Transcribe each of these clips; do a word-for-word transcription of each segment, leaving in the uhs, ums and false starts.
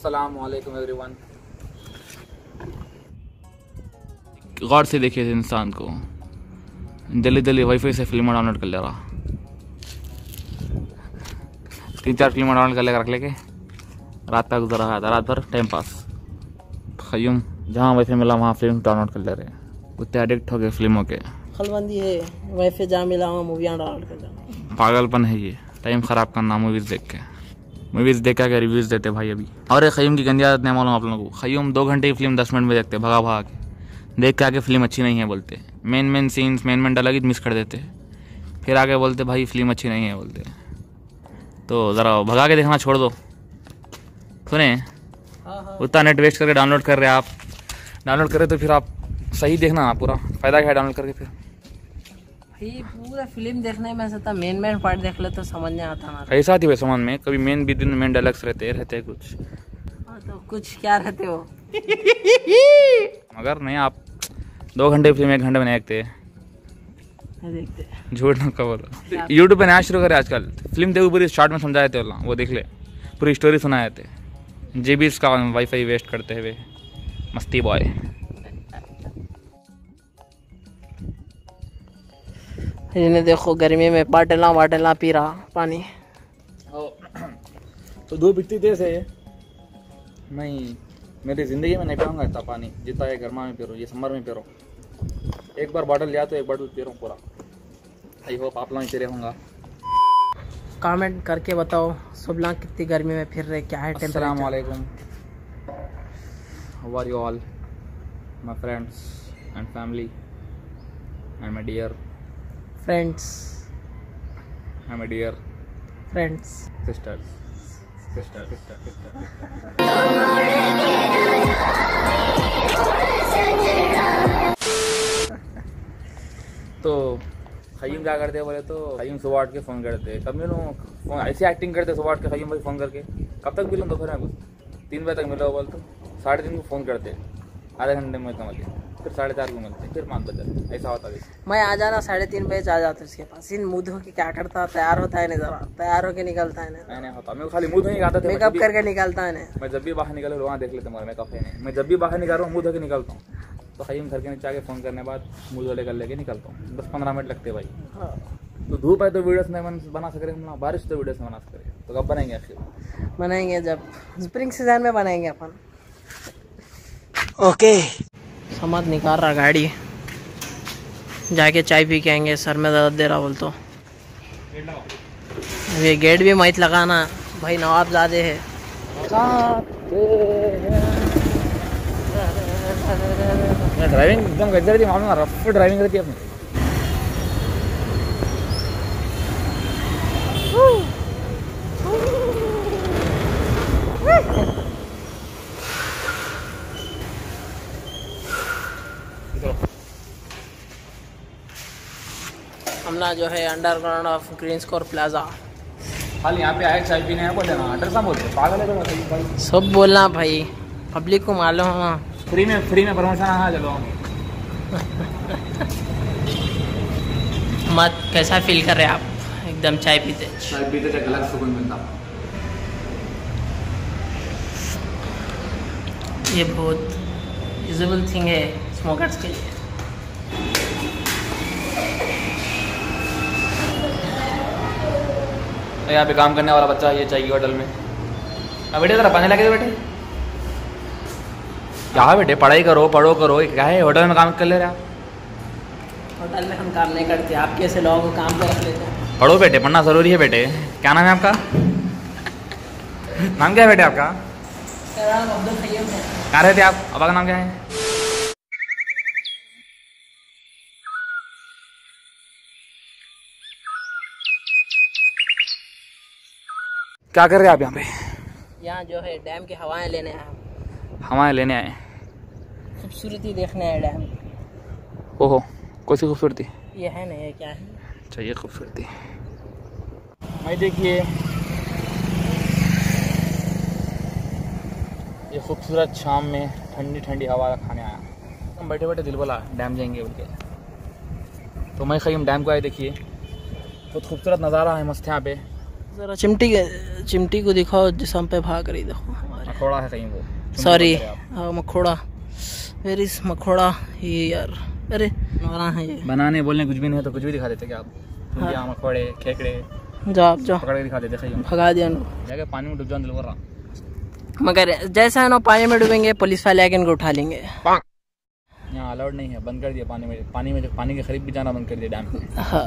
अस्सलाम वालेकुम एवरीवन। गौर से देखिए इस इंसान को, जल्दी जल्दी वाईफाई से फिल्म डाउनलोड कर ले रहा, तीन चार फिल्म डाउनलोड कर लेकर रख लेके रात का गुजर रहा था, रात भर टाइम पास। खयूम जहाँ वाईफाई मिला वहाँ फिल्म डाउनलोड कर ले रहे, उतने एडिक्ट हो गए फिल्मों के। खलबंदी है, वाईफाई जहाँ मिला वहाँ मूवियाँ डाउनलोड कर लेना। पागलपन है ये, टाइम ख़राब करना मूवीज़ देख के। मूवीज़ देख के रिव्यूज़ देते भाई अभी। और खयूम की गंदी आदत नहीं मालूम आप लोगों को। खयूम दो घंटे की फिल्म दस मिनट में देखते, भगा भगा के देख के आगे फिल्म अच्छी नहीं है बोलते, main main scenes main main dialogue miss कर देते, फिर आगे बोलते भाई फिल्म अच्छी नहीं है बोलते। तो ज़रा भगा के देखना छोड़ दो। सुने, उतना नेट वेस्ट करके डाउनलोड कर रहे आप, डाउनलोड कर रहे तो फिर आप सही देखना पूरा, फ़ायदा क्या है डाउनलोड करके। फिर भाई पूरा फिल्म देखने में से मेन मेन पार्ट देख ले तो समझ नहीं आता ना। ऐसा थी भाई समझ में, कभी मेन भी दिन मेन डायलॉग्स रहते रहते कुछ। हाँ तो कुछ क्या रहते हो मगर नहीं, आप दो घंटे फिल्म एक घंटे में नहीं देखते, देखते झूठ ना का बोलो। यूट्यूब पे नया शुरू करे आजकल, फिल्म देखो पूरी शॉर्ट में समझाए थे, वो देख ले, पूरी स्टोरी सुनाए थे। जीबी का वाईफाई वेस्ट करते हुए मस्ती बॉय। इन्हें देखो गर्मी में बाटला बाटला पी रहा पानी। तो धूप इतनी तेज है, नहीं मेरी ज़िंदगी में नहीं पीऊँगा इतना पानी जितना ये गर्मा में पी रहा हूँ, ये समर में पी रहा हूँ। एक बार बॉटल लिया तो एक बॉटल पी रहा हूँ पूरा। आई होप आप लोग पी रहे होंगे। कमेंट करके बताओ सब लोग कितनी गर्मी में फिर रहे, क्या है टेम्परेचर। अस्सलाम वालेकुम, how are you all my friends and family and my dear friends and my dear friends sisters sister sister sister तो खयूम क्या करते हैं बोले तो खयूम सुबह उठ के फ़ोन करते, कब मिलूँ फोन, ऐसी एक्टिंग करते सुबह उठ के खयूम भाई फ़ोन करके, कब तक मिलूँ दोपहर में कुछ तीन बजे तक मिलो बोल तो साढ़े तीन को फ़ोन करते, आधे घंटे में मिलता मतलब, फिर साढ़े चार को मिलते, फिर पाँच बजे, ऐसा होता है। मैं आ जाना साढ़े तीन बजे आ जाता उसके पास, इन मुँह धो के क्या करता, तैयार होता है नहीं, जरा तैयार होके निकलता है नहीं। नहीं होता, मैं खाली मुँह धो नहीं आता था, मेकअप करके निकलता है नहीं। मैं जब भी बाहर निकल वहाँ देख लेता हूँ मेकअप है नहीं, मैं जब भी बाहर निकल रहा हूँ मुँह धो के निकलता हूँ। तो खयूम घर के नीचे आके फ़ोन करने के बाद मुँह धो लेकर लेके निकलता हूँ, दस पंद्रह मिनट लगते भाई। हाँ। तो धूप है तो वीडियोस नहीं बना सक रहे हम, बारिश तो वीडियोस बना सक रहे, तो कब बनाएंगे आखिर? बनाएंगे जब स्प्रिंग सीजन में बनाएंगे अपन। ओके समझ निकाल रहा गाड़ी, जाके चाय पी के आएंगे, सर में दर्द दे रहा बोल तो। ये गेट भी मत लगाना भाई, नवाब ज़्यादा है। ड्राइविंग एकदम गजर थी मालूम, रफ ड्राइविंग करती है अपनी। हमला जो है अंडरग्राउंड ऑफ ग्रीन स्कोर प्लाजा। खाली यहाँ पे आए चाय पीने हैं बोले ना, अड्रेस बोलते पागल है तो भाई, सब बोलना भाई, पब्लिक को मालूम है। फ्री में फ्री में प्रमोशन। हाँ चलो मत कैसा फील कर रहे आप एकदम चाय पीते? चाय पीते तो अलग सुकून मिलता। ये बहुत यूजेबल थिंग है स्मोकर्स के लिए। यहाँ पे काम करने वाला बच्चा ये चाहिए होटल में। अब बेटे जरा पानी लगे बेटे, क्या बेटे पढ़ाई करो पढ़ो करो, क्या है होटल में काम कर ले रहे आप? होटल में हम काम नहीं करते, आप कैसे लोगों को काम पे रख लेते हैं? पढ़ो बेटे, पढ़ना ज़रूरी है बेटे। क्या नाम है आपका? नाम क्या है बेटे आपका? मेरा नाम अब्दुल खयूम है। कहाँ रहते आप? आपका नाम क्या है? क्या कर रहे हैं आप यहाँ पे? यहाँ जो है डैम की हवाएं लेने आए। हवाएं लेने आए? खूबसूरती देखने आए डैम। ओहो, कौन सी खूबसूरती? ये है ना, ये क्या है? चाहिए खूबसूरती। मैं देखिए ये खूबसूरत शाम में ठंडी ठंडी हवा खाने आया, हम बैठे बैठे दिल बोला डैम जाएंगे बोल के, तो मैं खयूम डैम को आए। देखिए बहुत खूबसूरत नज़ारा है, मस्त यहाँ पे। ज़रा चिमटी चिमटी को दिखाओ जिसम पे भाग रही, देखो हमारे मखोड़ा है कहीं वो, sorry Makhora, where is Makhora ये यार, अरे नौरा है ये। बनाने बोलने कुछ भी नहीं है तो कुछ भी दिखा देते क्या आप? हाँ। मखोड़े खेकड़े जाओ आप जाओ, पकड़ के दिखा देते, भगा दिया उनको, जाके पानी में डूब जाओ दिल कर रहा। मगर जैसा है ना पानी में डूबेंगे पुलिस वाले आके इनको उठा लेंगे। यहाँ अलाउड नहीं है, बंद कर दिया पानी में, पानी में पानी के करीब भी जाना बंद कर दिया डैम पे। हाँ।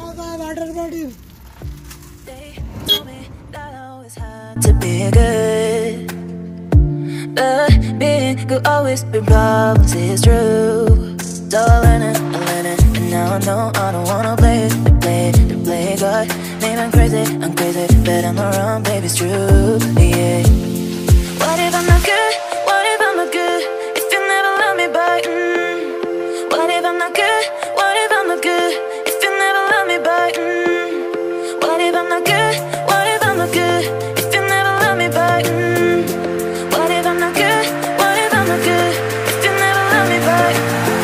To be good, uh, being good always been problems, it's true. So I learn it, I learn it, and now I know I don't wanna play it, to play it, to play God. Maybe I'm crazy, I'm crazy, but I'm not wrong, baby, it's true, yeah. What if I'm not good? What if I'm not good? If you never love me back, mm. What if I'm not good? What if I'm not good? If you never love me back, mm. What if I'm not good? What if I'm not good? If you never love me back, mm. What if I'm not good? What if I'm not good? If you never love me back.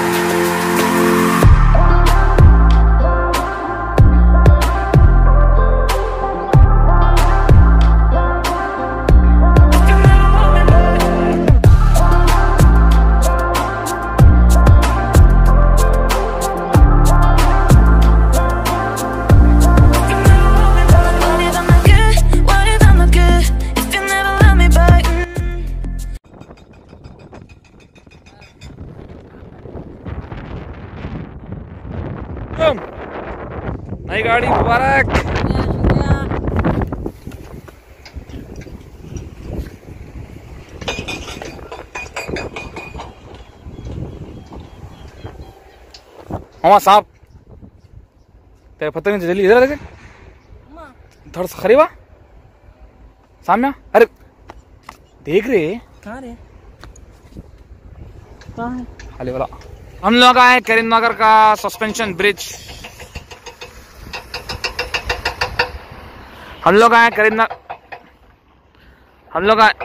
नई गाड़ी मुबारक। हाँ साहब तेरे पता नहीं जल्दी इधर देख, थोड़ा सा खरीबा सामने, अरे देख रहे कहाँ रे, कहाँ है खाली वाला। हम लोग आए करीमनगर का सस्पेंशन ब्रिज, हम लोग आए करीमनगर, हम लोग आए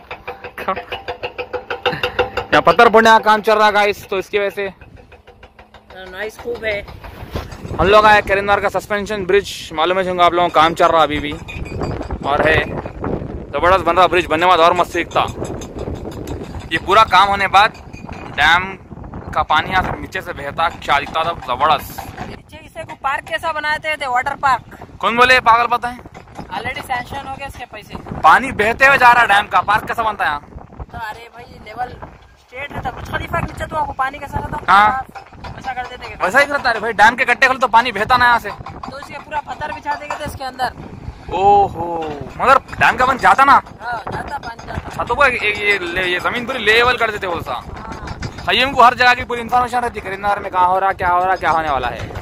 यहाँ पत्थर फोड़ने का काम चल रहा गाइस, तो इसकी वजह से नाइस खूब है। हम लोग आए करीमनगर का सस्पेंशन ब्रिज, मालूम है आप लोगों को काम चल रहा अभी भी और है जबरदस्त बन रहा ब्रिज, बनने बाद और मस्त सीखता। ये पूरा काम होने बाद डैम का पानी यहाँ से नीचे से बहता क्या दिखता था जबरदस्त। नीचे इसे को पार्क कैसा बनाए थे, थे वाटर पार्क। कौन बोले पागल पता है, ऑलरेडी सैंक्शन हो गया इसके पैसे, पानी बहते हुए जा रहा है डैम का, पार्क कैसा बनता है यहाँ? तो अरे भाई लेवल स्टेट है, बुर्ज खलीफा के नीचे तो आपको पानी कैसा रहता? हाँ ऐसा कर देते क्या? वैसा ही करता है भाई, डैम के गड्ढे खोलो तो पानी बहता ना यहाँ से, तो इसके पूरा पत्थर बिछा देंगे थे इसके अंदर। ओहो मगर डैम का बन जाता ना, हाँ जाता पानी जाता। हाँ तो ये ये, ये जमीन पूरी लेवल कर देते बोलता। खय्यम को हर जगह की पूरी इन्फॉर्मेशन रहती है करीमनगर में, कहाँ हो रहा क्या हो रहा क्या होने वाला है।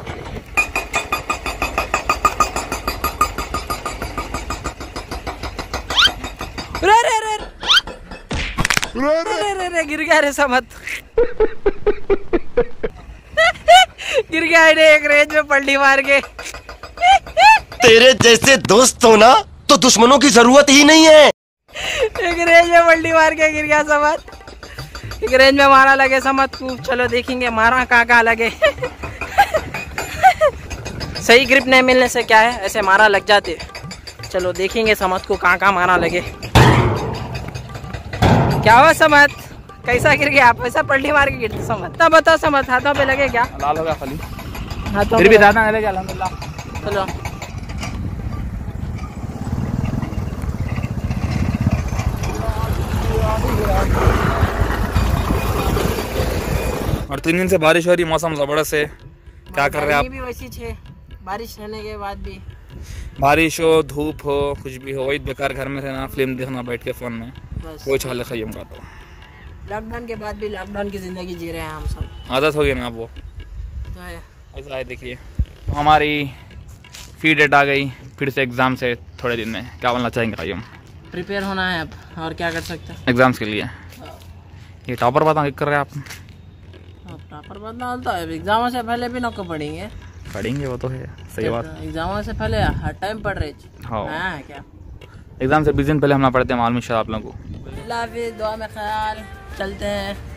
रे रे रे रे रे रे गिर गया रे समत गिर गया रे, एक रेंज में पलटी मार के। तेरे जैसे दोस्त हो ना तो दुश्मनों की जरूरत ही नहीं है। एक रेंज में पलटी मार के गिर गया समत, एक रेंज में मारा लगे समत को। चलो देखेंगे मारा कहाँ कहाँ लगे। सही ग्रिप नहीं मिलने से क्या है, ऐसे मारा लग जाते। चलो देखेंगे समत को कहाँ कहाँ मारा लगे। क्या हुआ समत, कैसा गिर गया? आप ऐसा पलटी मार के गिरते समत? तब बताओ समत, हाथों पे लगे क्या? लाल हो गया खाली, हाथों फिर भी ज्यादा लगे अल्हम्दुलिल्लाह। चलो और तीन दिन से बारिश हो रही, मौसम जबरदस्त है। क्या कर रहे हैं आप? भी वैसी छे, बारिश रहने के बाद भी, बारिश हो धूप हो कुछ भी हो, वही बेकार घर में रहना, फिल्म देखना बैठ के फोन में, वो चाल है खय्यम का। तो लॉकडाउन के बाद भी लॉकडाउन की जिंदगी जी रहे हैं हम सब, आदत हो गई ना वो तो है ऐसा है। देखिए तो हमारी फी डेट आ गई फिर से एग्जाम से थोड़े दिन में, क्या बोलना चाहेंगे खय्यम? प्रिपेयर होना है अब, और क्या कर सकते हैं एग्जाम्स के लिए। ये टॉपर बात कर रहे हैं आप? टॉपर बात ना होता है, एग्जामों से पहले भी नौको पढ़ेंगे पढ़ेंगे, वो तो है सही बात। एग्जामों से पहले हर टाइम पढ़ रहे हाँ है क्या? एग्जाम से बीस दिन पहले हम ना पढ़ते हैं, मालूम है आप लोगों को। दुआ में ख्याल, चलते हैं।